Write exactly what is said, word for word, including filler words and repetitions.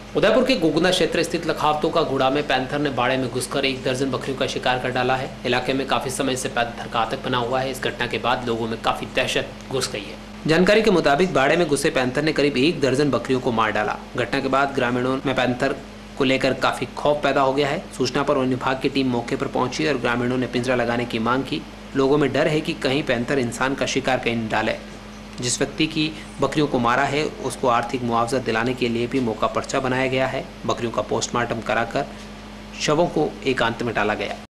उदयपुर के गोगुना क्षेत्र स्थित लखावतों का गुड़ा में पैंथर ने बाड़े में घुसकर एक दर्जन बकरियों का शिकार कर डाला है। इलाके में काफी समय से पैंथर का आतंक बना हुआ है। इस घटना के बाद लोगों में काफी दहशत घुस गई है। जानकारी के मुताबिक बाड़े में घुसे पैंथर ने करीब एक दर्जन बकरियों को मार डाला। घटना के बाद ग्रामीणों में पैंथर को लेकर काफी खौफ पैदा हो गया है। सूचना पर वन विभाग की टीम मौके पर पहुंची और ग्रामीणों ने पिंजरा लगाने की मांग की। लोगों में डर है कि कहीं पैंथर इंसान का शिकार कहीं न डाले। जिस व्यक्ति की बकरियों को मारा है उसको आर्थिक मुआवजा दिलाने के लिए भी मौका पर्चा बनाया गया है। बकरियों का पोस्टमार्टम कराकर शवों को एकांत में डाला गया।